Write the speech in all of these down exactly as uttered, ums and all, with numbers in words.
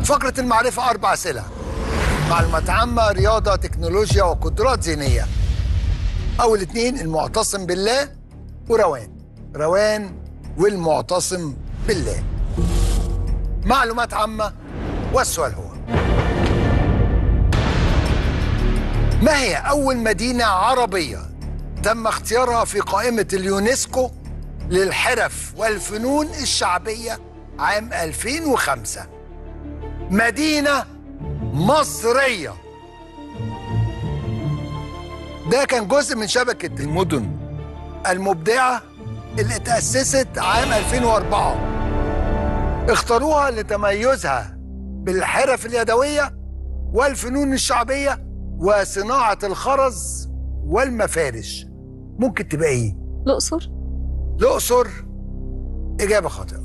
فقرة المعرفة أربع أسئلة: معلومات عامة، رياضة، تكنولوجيا، وقدرات ذهنية. أول اتنين المعتصم بالله وروان. روان والمعتصم بالله. معلومات عامة، والسؤال هو: ما هي أول مدينة عربية تم اختيارها في قائمة اليونسكو للحرف والفنون الشعبية عام ألفين وخمسة؟ مدينة مصرية. ده كان جزء من شبكة المدن المبدعة اللي اتأسست عام ألفين وأربعة. اختاروها لتميزها بالحرف اليدوية والفنون الشعبية وصناعة الخرز والمفارش. ممكن تبقى ايه؟ الأقصر. الأقصر إجابة خاطئة.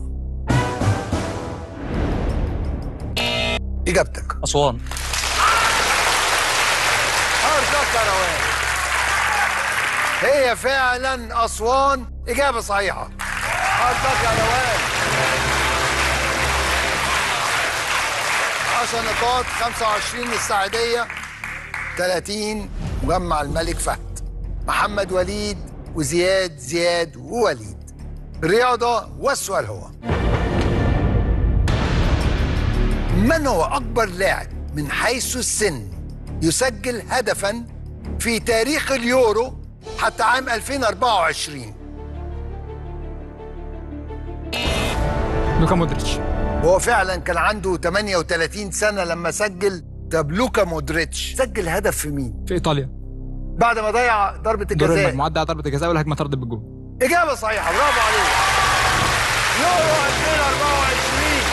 إجابتك أسوان. أرجوك يا روان، هي فعلا أسوان. إجابة صحيحة. أرجوك يا روان. عشر نقاط. خمسة وعشرين السعيدية، ثلاثين مجمع الملك فهد. محمد وليد وزياد زياد ووليد. رياضة، والسؤال هو: من هو أكبر لاعب من حيث السن يسجل هدفاً في تاريخ اليورو حتى عام ألفين وأربعة وعشرين؟ لوكا مودريتش. هو فعلا كان عنده ثمانية وثلاثين سنة لما سجل. طب لوكا مودريتش سجل هدف في مين؟ في إيطاليا بعد ما ضيع ضربة دور الجزاء. المجموعات، ضيع ضربة الجزاء والهجمة طردت بالجول. إجابة صحيحة، برافو عليك. يورو ألفين وأربعة وعشرين،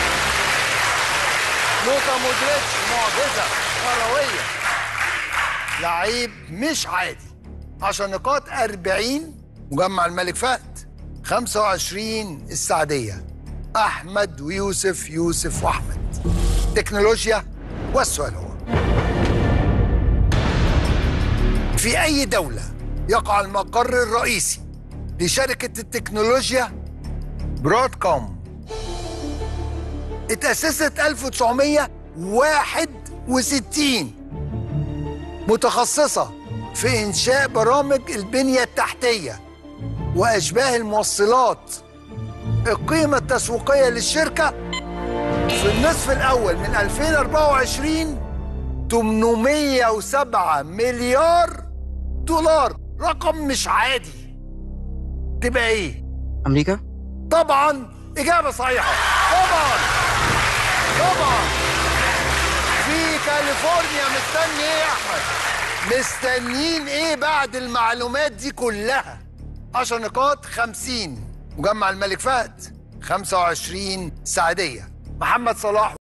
لوكا مودريتش معجزة كروية، لعيب مش عادي. عشر نقاط. أربعين مجمع الملك فهد. خمسة وعشرين السعدية. أحمد ويوسف، يوسف وأحمد. تكنولوجيا، والسؤال هو: في أي دولة يقع المقر الرئيسي لشركة التكنولوجيا برود كوم؟ اتأسست ألف وتسعمية وواحد وستين، متخصصة في إنشاء برامج البنية التحتية وأشباه الموصلات. القيمة التسويقية للشركة في النصف الأول من ألفين وأربعة وعشرين ثمانمية وسبعة مليار دولار. رقم مش عادي. تبقى إيه؟ أمريكا؟ طبعاً إجابة صحيحة. طبعاً طبعاً في كاليفورنيا. مستني إيه يا أحمد؟ مستنيين إيه بعد المعلومات دي كلها؟ عشر نقاط. خمسين مجمع الملك فهد. خمسة وعشرين سعدية. محمد صلاح